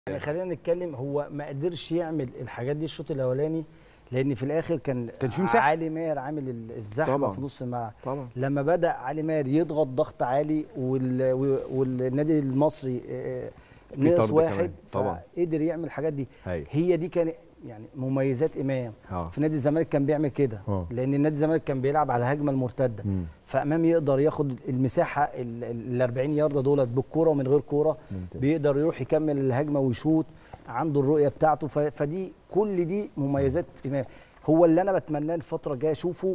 يعني خلينا نتكلم، هو ما قدرش يعمل الحاجات دي الشوط الاولاني، لان في الاخر كان في مساحه. علي ماهر عامل الزحمه طبعا في نص الملعب. طبعا لما بدا علي ماهر يضغط ضغط عالي والنادي المصري ناقص واحد، فقدر يعمل الحاجات دي. هي دي كان يعني مميزات امام. في نادي الزمالك كان بيعمل كده، لان نادي الزمالك كان بيلعب على الهجمه المرتده، فامام يقدر ياخد المساحه ال 40 يارده دولت بالكوره ومن غير كوره، بيقدر يروح يكمل الهجمه ويشوط، عنده الرؤيه بتاعته. فدي كل دي مميزات امام. هو اللي انا بتمناه الفتره الجايه اشوفه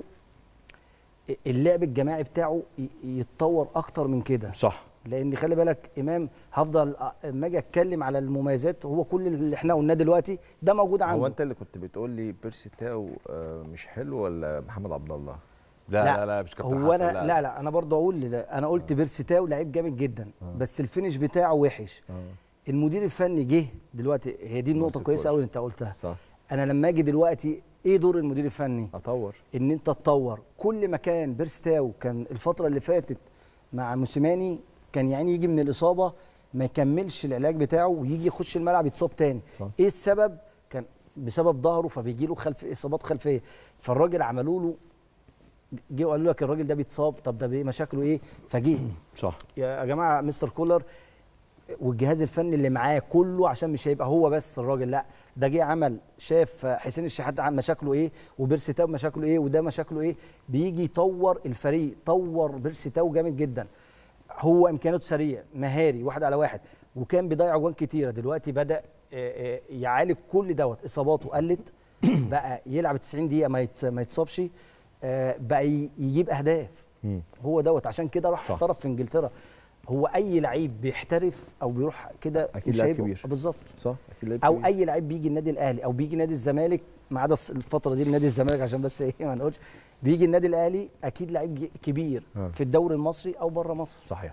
اللعب الجماعي بتاعه يتطور اكتر من كده. صح، لان خلي بالك امام، هفضل اما اجي اتكلم على المميزات، هو كل اللي احنا قلناه دلوقتي ده موجود عنده. هو انت اللي كنت بتقول لي بيرسي تاو مش حلو ولا محمد عبد الله؟ لا مش كابتن هو حسن. انا لا انا برضه اقول، انا قلت بيرسي تاو لعيب جامد جدا، بس الفينش بتاعه وحش. المدير الفني جه دلوقتي، هي دي النقطه كويسه قوي اللي انت قلتها. صح. انا لما اجي دلوقتي، ايه دور المدير الفني؟ اطور، ان انت تطور. كل ما كان بيرسي تاو كان الفتره اللي فاتت مع موسيماني كان يعني يجي من الاصابه ما يكملش العلاج بتاعه ويجي يخش الملعب يتصاب تاني. صح. ايه السبب؟ كان بسبب ظهره، فبيجي له اصابات خلفيه، فالراجل عملوا له، جه قالوا لك الراجل ده بيتصاب، طب ده مشاكله ايه؟ فجه. صح يا جماعه، مستر كولر والجهاز الفني اللي معاه كله، عشان مش هيبقى هو بس الراجل، لا ده جه عمل، شاف حسين الشحات عن مشاكله ايه، وبيرسي تاو مشاكله ايه، وده مشاكله ايه، بيجي يطور الفريق. طور بيرسي تاو جامد جدا، هو امكانياته سريع مهاري واحد على واحد، وكان بيضيع جوان كتيره. دلوقتي بدا يعالج كل دوت، اصاباته قلت، بقى يلعب 90 دقيقه ما يتصابش، بقى يجيب اهداف. هو دوت، عشان كده راح احترف في انجلترا. هو اي لعيب بيحترف او بيروح كده اكيد لعيب كبير. بالظبط، صح، اكيد لعيب او كبير. اي لعيب بيجي النادي الاهلي او بيجي نادي الزمالك، ما عدا الفتره دي نادي الزمالك عشان بس ايه ما نقولش، بيجي النادي الاهلي اكيد لعيب كبير في الدوري المصري او بره مصر. صحيح.